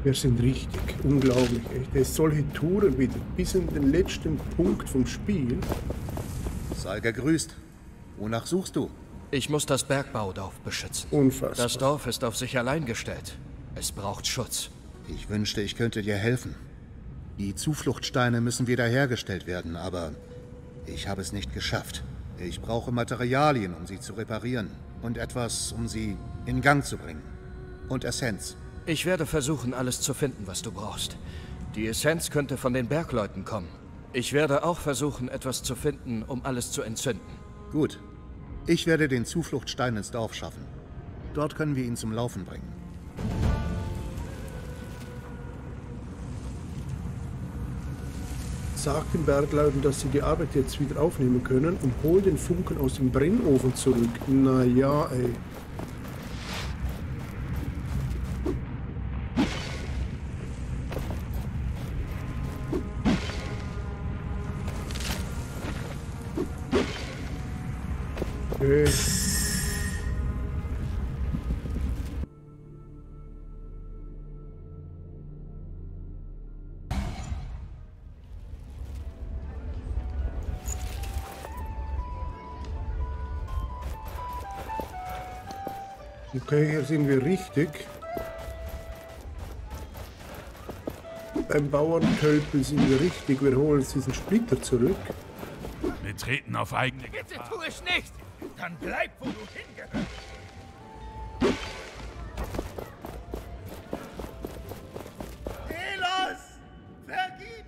Wir sind richtig. Unglaublich, echt. Es solche Touren wieder bis in den letzten Punkt vom Spiel. Sei gegrüßt. Wonach suchst du? Ich muss das Bergbaudorf beschützen. Unfassbar. Das Dorf ist auf sich allein gestellt. Es braucht Schutz. Ich wünschte, ich könnte dir helfen. Die Zufluchtsteine müssen wiederhergestellt werden, aber ich habe es nicht geschafft. Ich brauche Materialien, um sie zu reparieren. Und etwas, um sie in Gang zu bringen. Und Essenz. Ich werde versuchen, alles zu finden, was du brauchst. Die Essenz könnte von den Bergleuten kommen. Ich werde auch versuchen, etwas zu finden, um alles zu entzünden. Gut. Ich werde den Zufluchtstein ins Dorf schaffen. Dort können wir ihn zum Laufen bringen. Sag den Bergleuten, dass sie die Arbeit jetzt wieder aufnehmen können und hol den Funken aus dem Brennofen zurück. Na ja, ey. Okay. Okay, hier sind wir richtig. Beim Bauerntölpel sind wir richtig. Wir holen uns diesen Splitter zurück. Wir treten auf eigene Bitte Gefahr. tu es nicht! Dann bleib, wo du hingehörst! Delos! Vergib!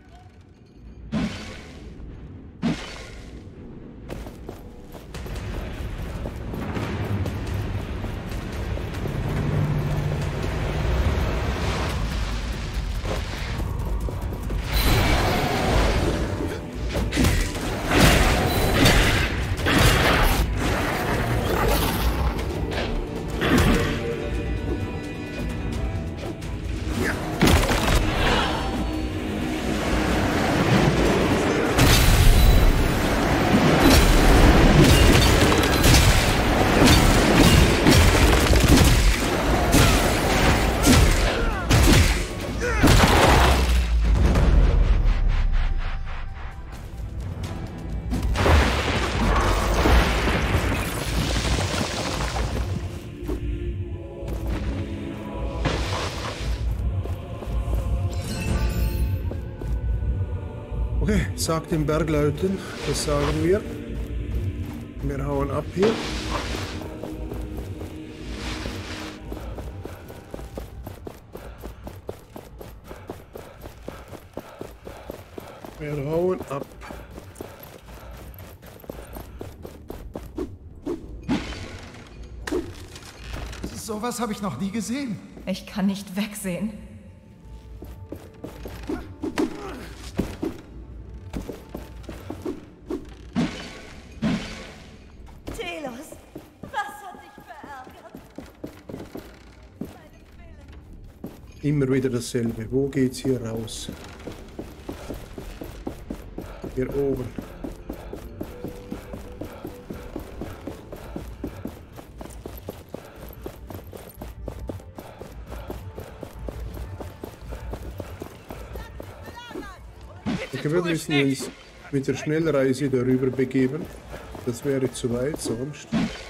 Okay, sag den Bergleuten, das sagen wir. Wir hauen ab hier. Wir hauen ab. Sowas habe ich noch nie gesehen. Ich kann nicht wegsehen. Telos, was hat dich verärgert? Immer wieder dasselbe. Wo geht's hier raus? Hier oben. Wir müssen uns mit der Schnellreise darüber begeben. Das wäre zu weit sonst.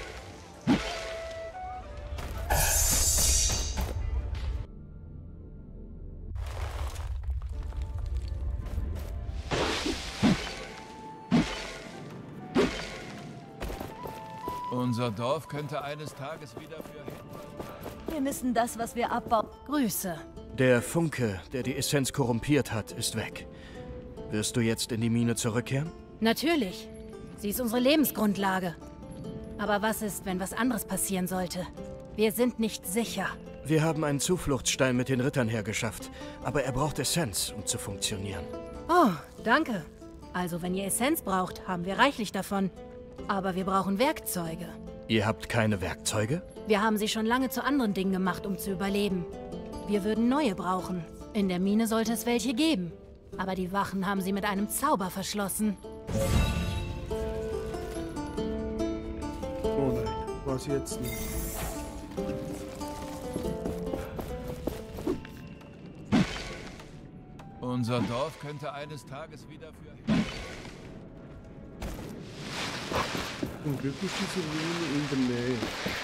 Unser Dorf könnte eines Tages wieder für Händler. Wir müssen das, was wir abbauen. Grüße. Der Funke, der die Essenz korrumpiert hat, ist weg. Wirst du jetzt in die Mine zurückkehren? Natürlich. Sie ist unsere Lebensgrundlage. Aber was ist, wenn was anderes passieren sollte? Wir sind nicht sicher. Wir haben einen Zufluchtsstein mit den Rittern hergeschafft, aber er braucht Essenz, um zu funktionieren. Oh, danke. Also, wenn ihr Essenz braucht, haben wir reichlich davon. Aber wir brauchen Werkzeuge. Ihr habt keine Werkzeuge? Wir haben sie schon lange zu anderen Dingen gemacht, um zu überleben. Wir würden neue brauchen. In der Mine sollte es welche geben. Aber die Wachen haben sie mit einem Zauber verschlossen. Oh nein, was jetzt nicht? Unser Dorf könnte eines Tages wieder für... Zum Glück ist diese Ruine in der Nähe.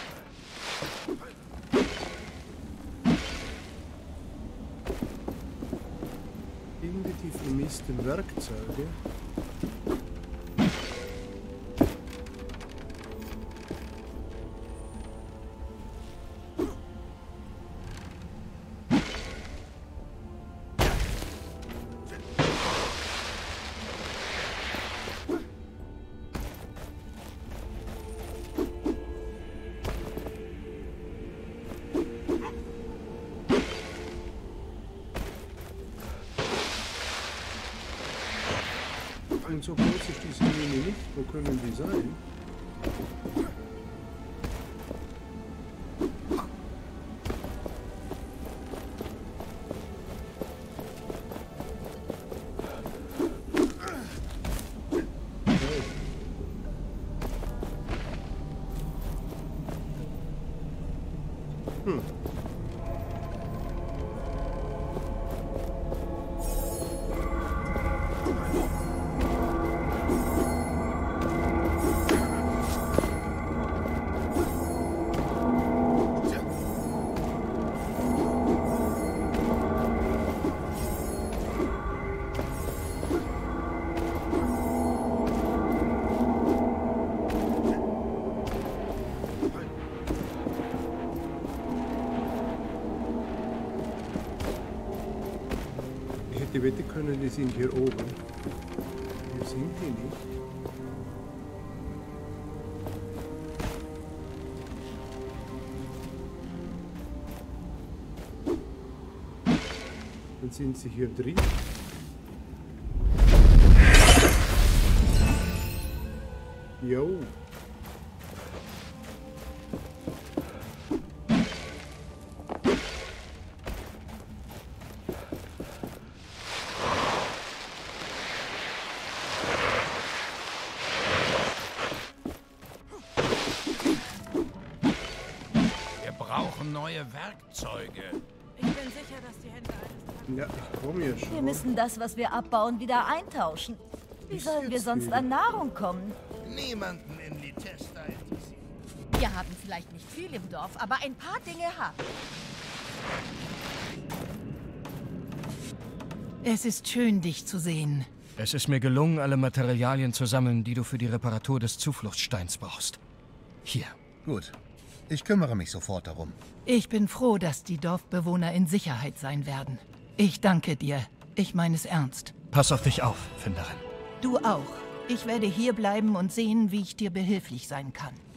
Finde die vermissten Werkzeuge. Und so groß ist diese Mine nicht. Wo können die sein? Die Wette können, die sind hier oben. Hier sind die nicht. Dann sind sie hier drin. Jo. Neue Werkzeuge. Ich bin sicher, dass die Hände eines... Ja, ich komme ja schon. Wir müssen das, was wir abbauen, wieder eintauschen. Wie sollen wir sonst an Nahrung kommen? Niemanden in Litesta interessiert. Wir haben vielleicht nicht viel im Dorf, aber ein paar Dinge haben. Es ist schön, dich zu sehen. Es ist mir gelungen, alle Materialien zu sammeln, die du für die Reparatur des Zufluchtssteins brauchst. Hier. Gut. Ich kümmere mich sofort darum. Ich bin froh, dass die Dorfbewohner in Sicherheit sein werden. Ich danke dir. Ich meine es ernst. Pass auf dich auf, Finderin. Du auch. Ich werde hier bleiben und sehen, wie ich dir behilflich sein kann.